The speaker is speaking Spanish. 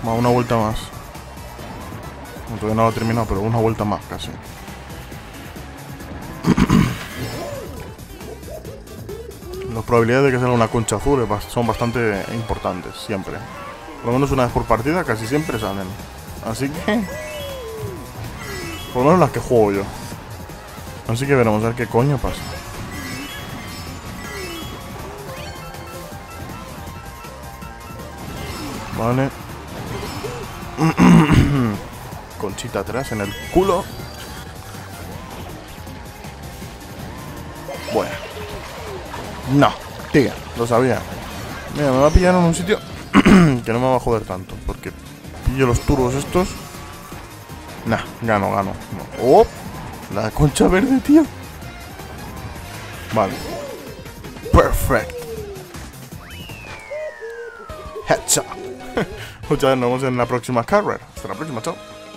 Va, una vuelta más. No, todavía no lo he terminado, pero una vuelta más casi. Las probabilidades de que salga una concha azul son bastante importantes, siempre. Por lo menos una vez por partida, casi siempre salen. Así que... por lo menos las que juego yo. Así que veremos a ver qué coño pasa. Vale. Conchita atrás en el culo. Bueno. No, tío, lo sabía. Mira, me va a pillar en un sitio que no me va a joder tanto. Porque pillo los turbos estos. Nah, gano. No. ¡Oh! La concha verde, tío. Vale. Perfect. Headshot. Muchas gracias, nos vemos en la próxima carrera. Hasta la próxima, chao.